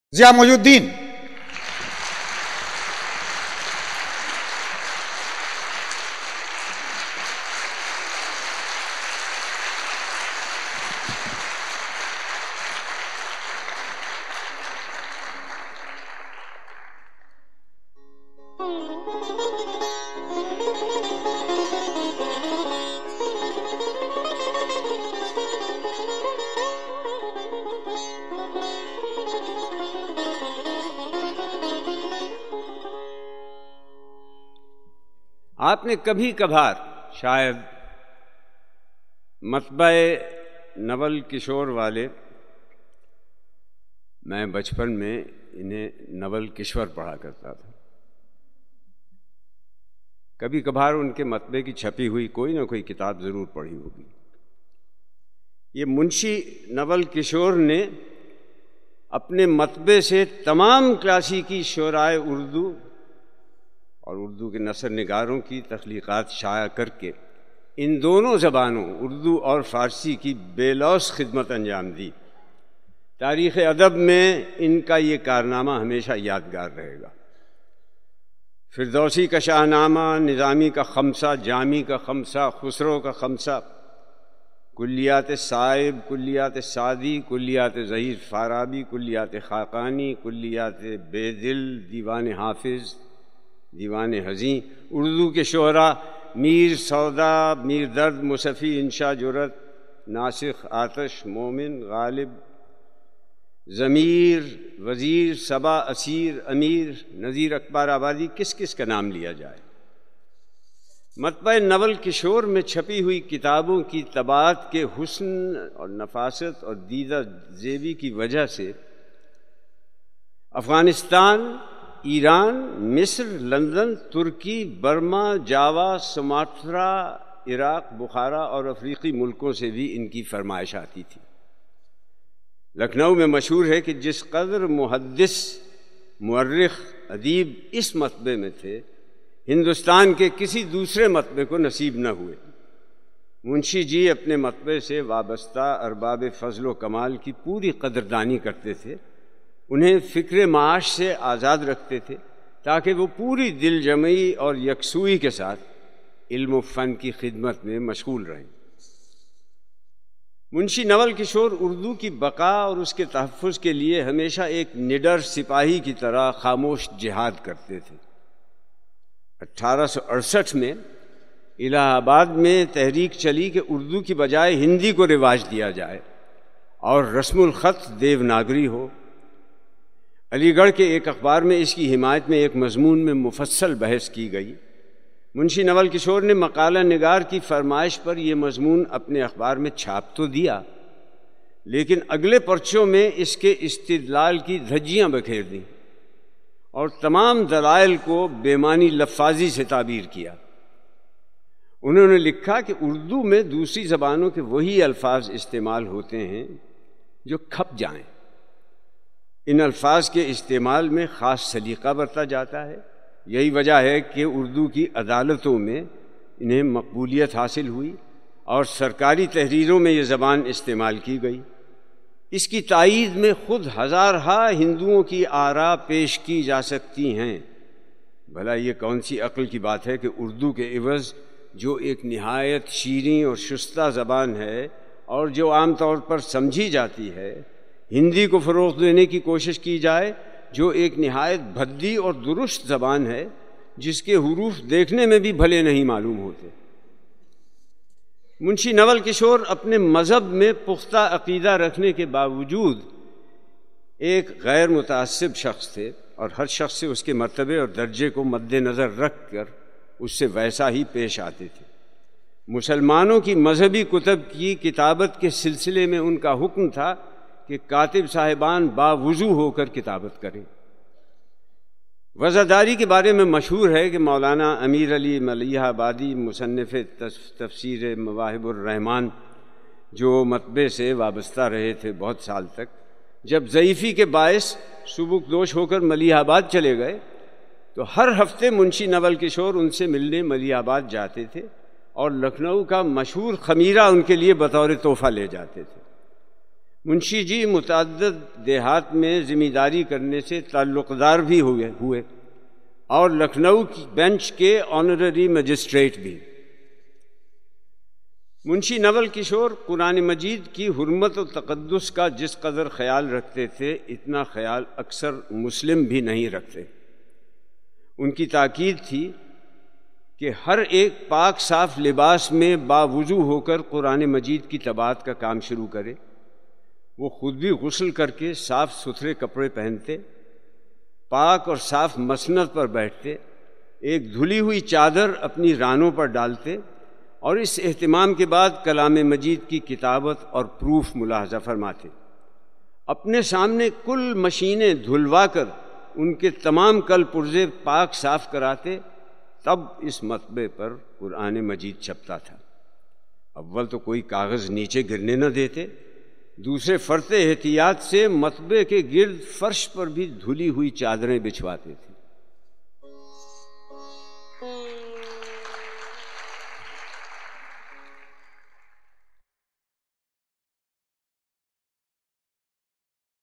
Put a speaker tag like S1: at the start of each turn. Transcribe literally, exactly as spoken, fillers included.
S1: ضیاء محی الدین۔
S2: آپ نے کبھی کبھار شاید مطبع نول کشور والے، میں بچپن میں انہیں نول کشور پڑھا کرتا تھا، کبھی کبھار ان کے مطبع کی چھپی ہوئی کوئی نہ کوئی کتاب ضرور پڑھی ہوگی۔ یہ منشی نول کشور نے اپنے مطبع سے تمام کلاسیکی شعرائے اردو اور اردو کے نثر نگاروں کی تخلیقات شائع کر کے ان دونوں زبانوں اردو اور فارسی کی بے لوث خدمت انجام دی۔ تاریخ ادب میں ان کا یہ کارنامہ ہمیشہ یادگار رہے گا۔ فردوسی کا شاہ نامہ، نظامی کا خمسہ، جامی کا خمسہ، خسرو کا خمسہ، کلیات صائب، کلیات سعدی، کلیات ظہیر فارابی، کلیات خاقانی، کلیات بے دل، دیوان حافظ، دیوان حزیں، اردو کے شعراء میر سودا، میر درد، مصفی، انشا جرت، ناسخ، آتش، مومن، غالب، ضمیر، وزیر، صبا، اسیر، امیر، نذیر اکبر آبادی، کس کس کا نام لیا جائے۔ مطبع نول کشور میں چھپی ہوئی کتابوں کی طباعت کے حسن اور نفاست اور دیدہ زیبی کی وجہ سے افغانستان، ایران، مصر، London, Turkey, Burma, Java, Sumatra, Iraq, Bukhara اور افریقی ملکوں سے بھی ان کی فرمائش آتی تھی۔ لکھنؤ میں مشہور ہے کہ جس قدر محدث، مورخ، ادیب اس مطبع میں تھے، ہندوستان کے کسی دوسرے مطبع کو نصیب نہ ہوئے۔ منشی جی اپنے مطبع سے وابستہ ارباب فضل و کمال کی پوری قدردانی کرتے تھے، انہیں فکر معاش سے آزاد رکھتے تھے تاکہ وہ پوری دل جمعی اور یکسوئی کے ساتھ علم و فن کی خدمت میں مشغول رہیں۔ منشی نول کشور اردو کی بقا اور اس کے تحفظ کے لیے ہمیشہ ایک نڈر سپاہی کی طرح خاموش جہاد کرتے تھے۔ اٹھارہ سو اڑسٹھ میں الہ آباد میں تحریک چلی کہ اردو کی بجائے ہندی کو رواج دیا جائے اور رسم الخط دیوناگری ہو۔ علی گڑھ کے ایک اخبار میں اس کی حمایت میں ایک مضمون میں مفصل بحث کی گئی۔ منشی نول کشور نے مقالہ نگار کی فرمائش پر یہ مضمون اپنے اخبار میں چھاپ تو دیا، لیکن اگلے پرچوں میں اس کے استدلال کی دھجیاں بکھیر دیں اور تمام دلائل کو بے معنی لفاظی سے تعبیر کیا۔ انہوں نے لکھا کہ اردو میں دوسری زبانوں کے وہی الفاظ استعمال ہوتے ہیں جو کھپ جائیں، ان الفاظ کے استعمال میں خاص سلیقہ برتا جاتا ہے، یہی وجہ ہے کہ اردو کی عدالتوں میں انہیں مقبولیت حاصل ہوئی اور سرکاری تحریروں میں یہ زبان استعمال کی گئی۔ اس کی تائید میں خود ہزارہا ہندوؤں کی آراء پیش کی جا سکتی ہیں۔ بھلا یہ کون سی عقل کی بات ہے کہ اردو کے عوض جو ایک نہایت شیریں اور شستہ زبان ہے اور جو عام طور پر سمجھی جاتی ہے، ہندی کو فروغ دینے کی کوشش کی جائے جو ایک نہایت بھدی اور درست زبان ہے، جس کے حروف دیکھنے میں بھی بھلے نہیں معلوم ہوتے۔ منشی نول کشور اپنے مذہب میں پختہ عقیدہ رکھنے کے باوجود ایک غیر متعصب شخص تھے اور ہر شخص سے اس کے مرتبے اور درجے کو مد نظر رکھ کر اس سے ویسا ہی پیش آتے تھے۔ مسلمانوں کی مذہبی کتب کی کتابت کے سلسلے میں ان کا حکم تھا کہ کاتب صاحبان باوضو ہو کر کتابت کریں۔ وضعداری کے بارے میں مشہور ہے کہ مولانا امیر علی ملیح آبادی، مصنف تفسیر مواہب الرحمن، جو مطبع سے وابستہ رہے تھے بہت سال تک، جب ضعیفی کے باعث سبک دوش ہو کر ملیح آباد چلے گئے تو ہر ہفتے منشی نول کشور ان سے ملنے ملیح آباد جاتے تھے اور لکھنؤ کا مشہور خمیرہ ان کے لیے بطور تحفہ لے جاتے تھے۔ منشی جی متعدد دیہات میں ذمہ داری کرنے سے تعلق دار بھی ہوئے ہوئے اور لکھنؤ کی بینچ کے آنرری مجسٹریٹ بھی۔ منشی نول کشور قرآن مجید کی حرمت و تقدس کا جس قدر خیال رکھتے تھے اتنا خیال اکثر مسلم بھی نہیں رکھتے۔ ان کی تاکید تھی کہ ہر ایک پاک صاف لباس میں باوضو ہو کر قرآن مجید کی طباعت کا کام شروع کرے۔ وہ خود بھی غسل کر کے صاف ستھرے کپڑے پہنتے، پاک اور صاف مسند پر بیٹھتے، ایک دھلی ہوئی چادر اپنی رانوں پر ڈالتے اور اس اہتمام کے بعد کلام مجید کی کتابت اور پروف ملاحظہ فرماتے۔ اپنے سامنے کل مشینیں دھلوا کر ان کے تمام کل پرزے پاک صاف کراتے، تب اس مطبعے پر قرآن مجید چھپتا تھا۔ اول تو کوئی کاغذ نیچے گرنے نہ دیتے، دوسرے فرط احتیاط سے مطبعے کے گرد فرش پر بھی دھلی ہوئی چادریں بچھواتے تھے۔